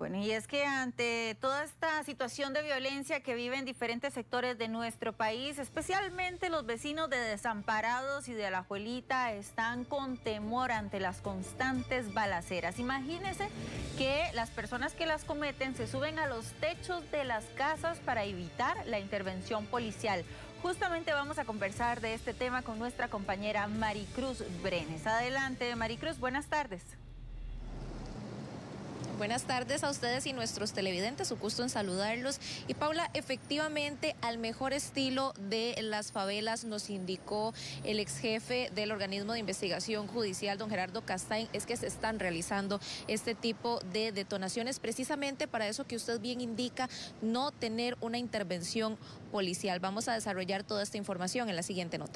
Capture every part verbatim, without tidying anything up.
Bueno, y es que ante toda esta situación de violencia que viven diferentes sectores de nuestro país, especialmente los vecinos de Desamparados y de Alajuelita están con temor ante las constantes balaceras. Imagínense que las personas que las cometen se suben a los techos de las casas para evitar la intervención policial. Justamente vamos a conversar de este tema con nuestra compañera Maricruz Brenes. Adelante, Maricruz, buenas tardes. Buenas tardes a ustedes y nuestros televidentes, un gusto en saludarlos. Y Paula, efectivamente, al mejor estilo de las favelas, nos indicó el ex jefe del organismo de investigación judicial, don Gerardo Castain, es que se están realizando este tipo de detonaciones, precisamente para eso que usted bien indica, no tener una intervención policial. Vamos a desarrollar toda esta información en la siguiente nota.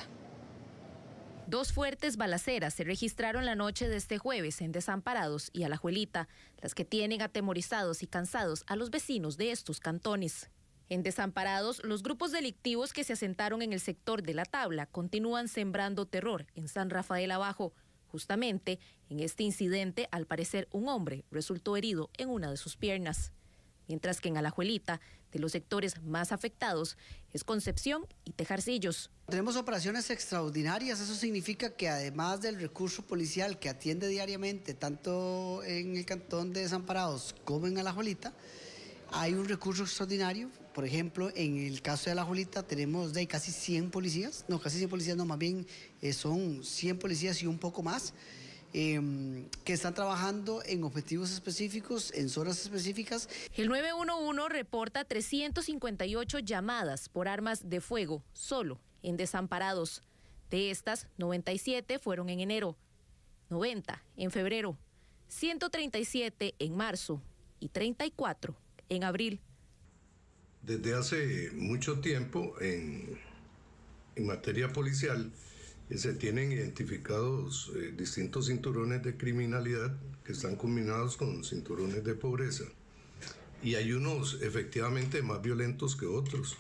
Dos fuertes balaceras se registraron la noche de este jueves en Desamparados y Alajuelita, las que tienen atemorizados y cansados a los vecinos de estos cantones. En Desamparados, los grupos delictivos que se asentaron en el sector de La Tabla continúan sembrando terror en San Rafael Abajo. Justamente en este incidente, al parecer, un hombre resultó herido en una de sus piernas. Mientras que en Alajuelita, de los sectores más afectados, es Concepción y Tejarcillos. Tenemos operaciones extraordinarias, eso significa que además del recurso policial que atiende diariamente, tanto en el cantón de Desamparados como en Alajuelita, hay un recurso extraordinario. Por ejemplo, en el caso de Alajuelita tenemos de casi cien policías, no, casi cien policías, no, más bien eh, son cien policías y un poco más, Eh, que están trabajando en objetivos específicos, en zonas específicas. El nueve uno uno reporta trescientas cincuenta y ocho llamadas por armas de fuego solo en Desamparados. De estas, noventa y siete fueron en enero, noventa en febrero, ciento treinta y siete en marzo y treinta y cuatro en abril. Desde hace mucho tiempo en, en materia policial, se tienen identificados eh, distintos cinturones de criminalidad que están combinados con cinturones de pobreza. Y hay unos efectivamente más violentos que otros.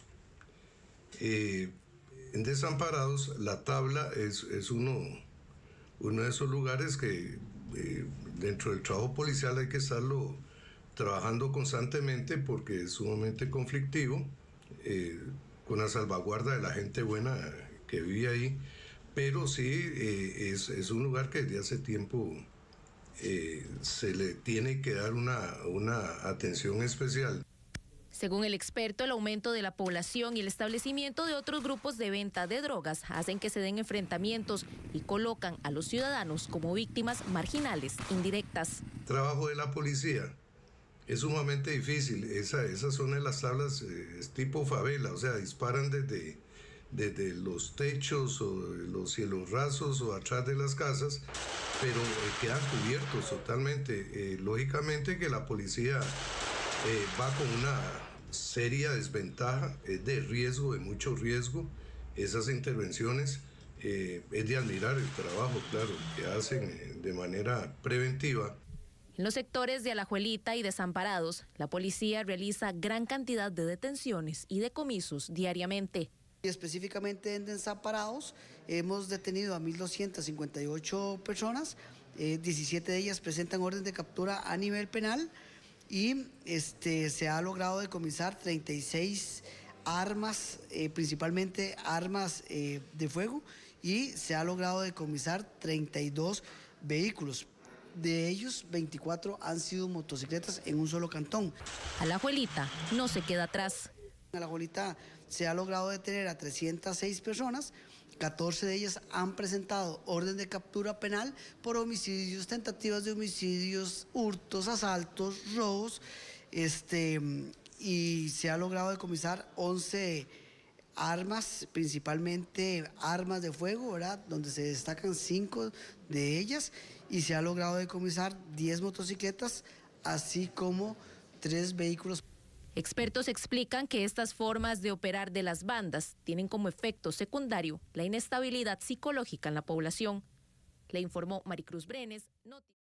Eh, en Desamparados, La Tabla es, es uno, uno de esos lugares que eh, dentro del trabajo policial hay que estarlo trabajando constantemente porque es sumamente conflictivo, eh, con la salvaguarda de la gente buena que vive ahí. Pero sí, eh, es, es un lugar que desde hace tiempo eh, se le tiene que dar una, una atención especial. Según el experto, el aumento de la población y el establecimiento de otros grupos de venta de drogas hacen que se den enfrentamientos y colocan a los ciudadanos como víctimas marginales indirectas. El trabajo de la policía es sumamente difícil. Esa, esa zona de las tablas eh, es tipo favela, o sea, disparan desde... desde los techos o los cielos rasos o atrás de las casas, pero eh, quedan cubiertos totalmente. Eh, lógicamente que la policía eh, va con una seria desventaja, es de riesgo, de mucho riesgo. Esas intervenciones eh, es de admirar el trabajo, claro, que hacen eh, de manera preventiva. En los sectores de Alajuelita y Desamparados, la policía realiza gran cantidad de detenciones y decomisos diariamente. Específicamente en Desamparados hemos detenido a mil doscientas cincuenta y ocho personas, eh, diecisiete de ellas presentan orden de captura a nivel penal y este, se ha logrado decomisar treinta y seis armas, eh, principalmente armas eh, de fuego, y se ha logrado decomisar treinta y dos vehículos. De ellos, veinticuatro han sido motocicletas en un solo cantón. Alajuelita no se queda atrás. En Alajuelita se ha logrado detener a trescientas seis personas, catorce de ellas han presentado orden de captura penal por homicidios, tentativas de homicidios, hurtos, asaltos, robos, este, y se ha logrado decomisar once armas, principalmente armas de fuego, ¿verdad?, donde se destacan cinco de ellas, y se ha logrado decomisar diez motocicletas, así como tres vehículos. Expertos explican que estas formas de operar de las bandas tienen como efecto secundario la inestabilidad psicológica en la población. Le informó Maricruz Brenes. Noti-